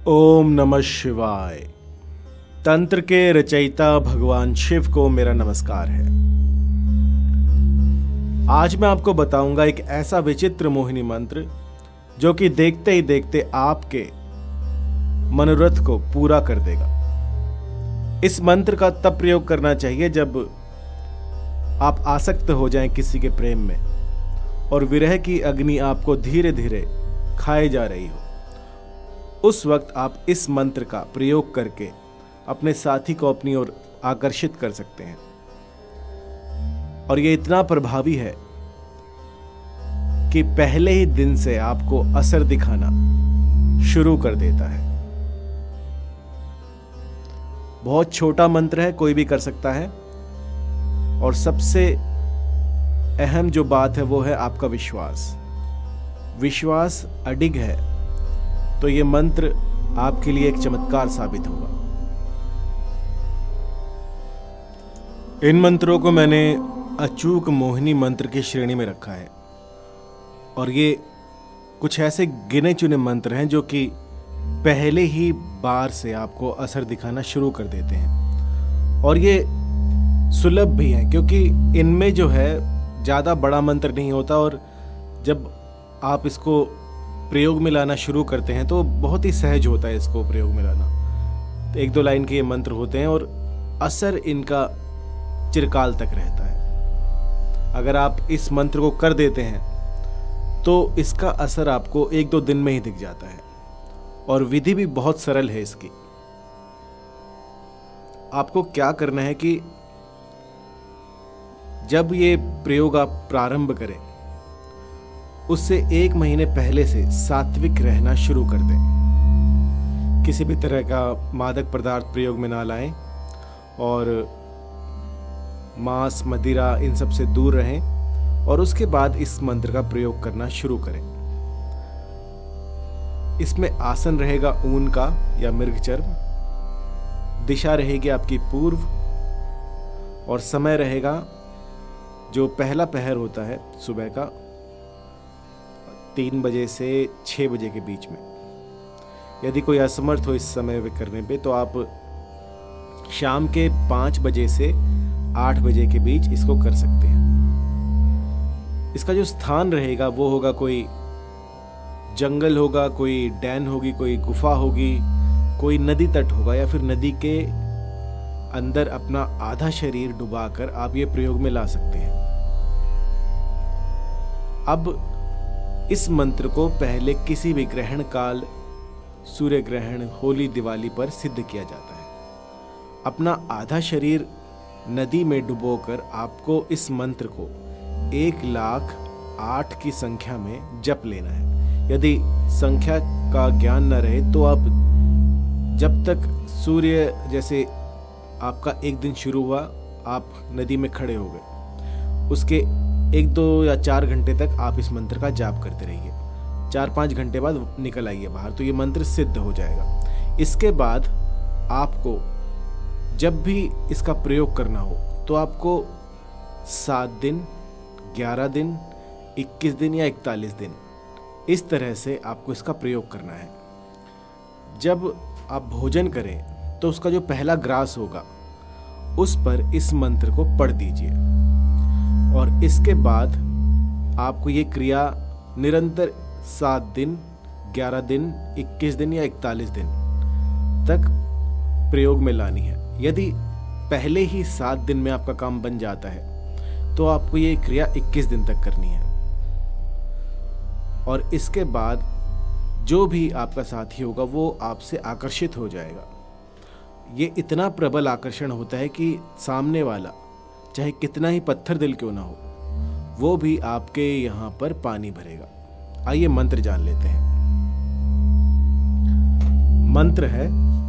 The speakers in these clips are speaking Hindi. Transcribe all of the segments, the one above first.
ओम नमः शिवाय। तंत्र के रचयिता भगवान शिव को मेरा नमस्कार है। आज मैं आपको बताऊंगा एक ऐसा विचित्र मोहिनी मंत्र जो कि देखते ही देखते आपके मनोरथ को पूरा कर देगा। इस मंत्र का तब प्रयोग करना चाहिए जब आप आसक्त हो जाएं किसी के प्रेम में और विरह की अग्नि आपको धीरे धीरे खाए जा रही हो। उस वक्त आप इस मंत्र का प्रयोग करके अपने साथी को अपनी ओर आकर्षित कर सकते हैं और यह इतना प्रभावी है कि पहले ही दिन से आपको असर दिखाना शुरू कर देता है। बहुत छोटा मंत्र है, कोई भी कर सकता है और सबसे अहम जो बात है वो है आपका विश्वास। विश्वास अडिग है तो ये मंत्र आपके लिए एक चमत्कार साबित होगा। इन मंत्रों को मैंने अचूक मोहिनी मंत्र की श्रेणी में रखा है और ये कुछ ऐसे गिने चुने मंत्र हैं जो कि पहले ही बार से आपको असर दिखाना शुरू कर देते हैं और ये सुलभ भी हैं क्योंकि इनमें जो है ज़्यादा बड़ा मंत्र नहीं होता और जब आप इसको प्रयोग में लाना शुरू करते हैं तो बहुत ही सहज होता है इसको प्रयोग में लाना। तो एक दो लाइन के ये मंत्र होते हैं और असर इनका चिरकाल तक रहता है। अगर आप इस मंत्र को कर देते हैं तो इसका असर आपको एक दो दिन में ही दिख जाता है और विधि भी बहुत सरल है इसकी। आपको क्या करना है कि जब ये प्रयोग आप प्रारंभ करें उससे एक महीने पहले से सात्विक रहना शुरू कर दें। किसी भी तरह का मादक पदार्थ प्रयोग में ना लाएं और मांस मदिरा इन सब से दूर रहें और उसके बाद इस मंत्र का प्रयोग करना शुरू करें। इसमें आसन रहेगा ऊन का या मृगचर्म, दिशा रहेगी आपकी पूर्व और समय रहेगा जो पहला पहर होता है सुबह का 3 बजे से 6 बजे के बीच में। यदि कोई असमर्थ हो इस समय करने पे तो आप शाम के 5 बजे से 8 बजे के बीच इसको कर सकते हैं। इसका जो स्थान रहेगा वो होगा कोई जंगल होगा, कोई डैन होगी, कोई गुफा होगी, कोई नदी तट होगा या फिर नदी के अंदर अपना आधा शरीर डुबाकर आप ये प्रयोग में ला सकते हैं। अब इस मंत्र को पहले किसी भी ग्रहण काल, सूर्य ग्रहण, होली, दिवाली पर सिद्ध किया जाता है। अपना आधा शरीर नदी में डुबोकर आपको इस मंत्र को 1,08,000 की संख्या में जप लेना है। यदि संख्या का ज्ञान न रहे तो आप जब तक सूर्य जैसे आपका एक दिन शुरू हुआ, आप नदी में खड़े हो गए, उसके 1, 2 या 4 घंटे तक आप इस मंत्र का जाप करते रहिए। 4-5 घंटे बाद निकल आइए बाहर, तो ये मंत्र सिद्ध हो जाएगा। इसके बाद आपको जब भी इसका प्रयोग करना हो तो आपको 7 दिन, 11 दिन, 21 दिन या 41 दिन इस तरह से आपको इसका प्रयोग करना है। जब आप भोजन करें तो उसका जो पहला ग्रास होगा उस पर इस मंत्र को पढ़ दीजिए और इसके बाद आपको ये क्रिया निरंतर 7 दिन, 11 दिन, 21 दिन या 41 दिन तक प्रयोग में लानी है। यदि पहले ही 7 दिन में आपका काम बन जाता है तो आपको ये क्रिया 21 दिन तक करनी है और इसके बाद जो भी आपका साथी होगा वो आपसे आकर्षित हो जाएगा। ये इतना प्रबल आकर्षण होता है कि सामने वाला चाहे कितना ही पत्थर दिल क्यों ना हो वो भी आपके यहां पर पानी भरेगा। आइए मंत्र जान लेते हैं। मंत्र है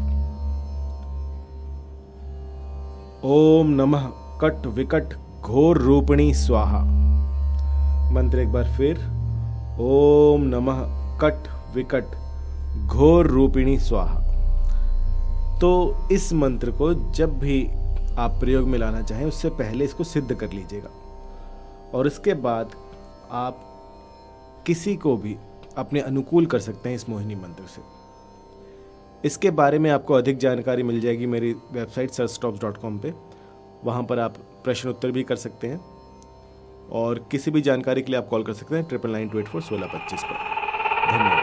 ओम नमः कट विकट घोर रूपिणी स्वाहा। मंत्र एक बार फिर, ओम नमः कट विकट घोर रूपिणी स्वाहा। तो इस मंत्र को जब भी आप प्रयोग में लाना चाहें उससे पहले इसको सिद्ध कर लीजिएगा और इसके बाद आप किसी को भी अपने अनुकूल कर सकते हैं इस मोहिनी मंत्र से। इसके बारे में आपको अधिक जानकारी मिल जाएगी मेरी वेबसाइट sirstops.com पे। वहाँ पर आप प्रश्न उत्तर भी कर सकते हैं और किसी भी जानकारी के लिए आप कॉल कर सकते हैं 9992841625 पर। धन्यवाद।